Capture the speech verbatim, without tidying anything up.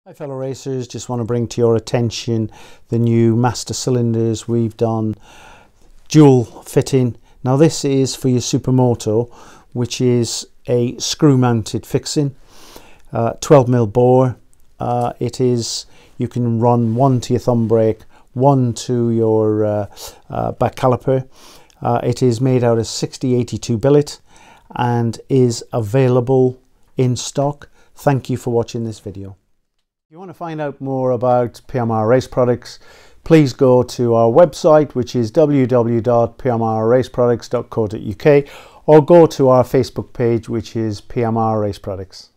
Hi fellow racers, just want to bring to your attention the new master cylinders. We've done dual fitting. Now this is for your Super Moto, which is a screw mounted fixing, uh, twelve mil bore. Uh, it is, you can run one to your thumb brake, one to your uh, uh, back caliper. Uh, it is made out of sixty eighty-two billet and is available in stock. Thank you for watching this video. If you want to find out more about P M R Race Products, please go to our website, which is w w w dot p m r race products dot co dot u k, or go to our Facebook page, which is P M R Race Products.